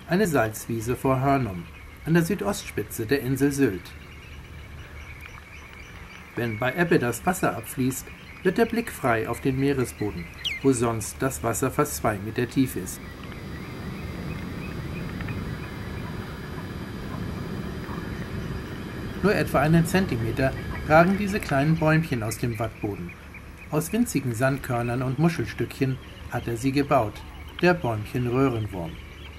eine Salzwiese vor Hörnum, an der Südostspitze der Insel Sylt. Wenn bei Ebbe das Wasser abfließt, wird der Blick frei auf den Meeresboden, wo sonst das Wasser fast 2 Meter tief ist. Nur etwa einen Zentimeter ragen diese kleinen Bäumchen aus dem Wattboden. Aus winzigen Sandkörnern und Muschelstückchen hat er sie gebaut, der Bäumchen-Röhrenwurm.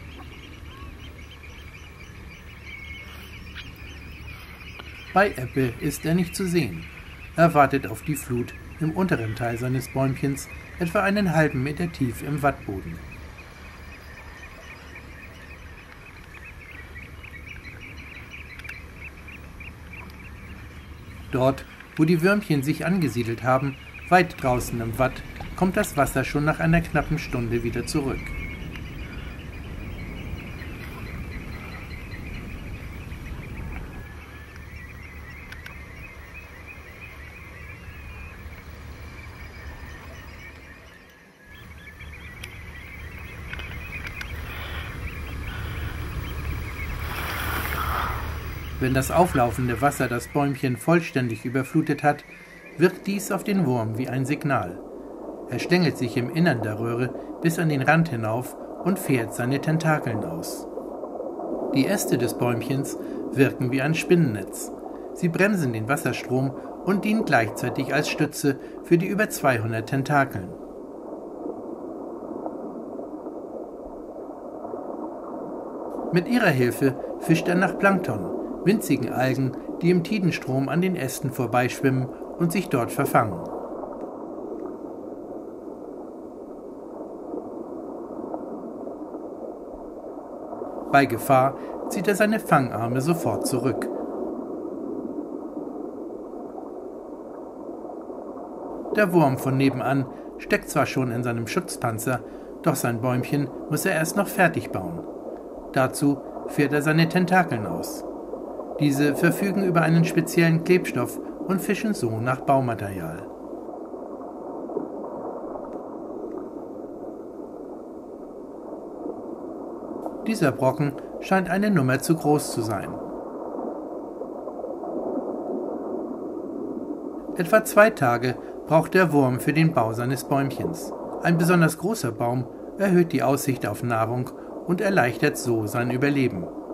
Bei Ebbe ist er nicht zu sehen. Er wartet auf die Flut im unteren Teil seines Bäumchens, etwa einen halben Meter tief im Wattboden. Dort, wo die Würmchen sich angesiedelt haben, weit draußen im Watt, kommt das Wasser schon nach einer knappen Stunde wieder zurück. Wenn das auflaufende Wasser das Bäumchen vollständig überflutet hat, wirkt dies auf den Wurm wie ein Signal. Er schlängelt sich im Innern der Röhre bis an den Rand hinauf und fährt seine Tentakeln aus. Die Äste des Bäumchens wirken wie ein Spinnennetz. Sie bremsen den Wasserstrom und dienen gleichzeitig als Stütze für die über 200 Tentakeln. Mit ihrer Hilfe fischt er nach Plankton, winzigen Algen, die im Tidenstrom an den Ästen vorbeischwimmen und sich dort verfangen. Bei Gefahr zieht er seine Fangarme sofort zurück. Der Wurm von nebenan steckt zwar schon in seinem Schutzpanzer, doch sein Bäumchen muss er erst noch fertig bauen. Dazu fährt er seine Tentakeln aus. Diese verfügen über einen speziellen Klebstoff und fischen so nach Baumaterial. Dieser Brocken scheint eine Nummer zu groß zu sein. Etwa 2 Tage braucht der Wurm für den Bau seines Bäumchens. Ein besonders großer Baum erhöht die Aussicht auf Nahrung und erleichtert so sein Überleben.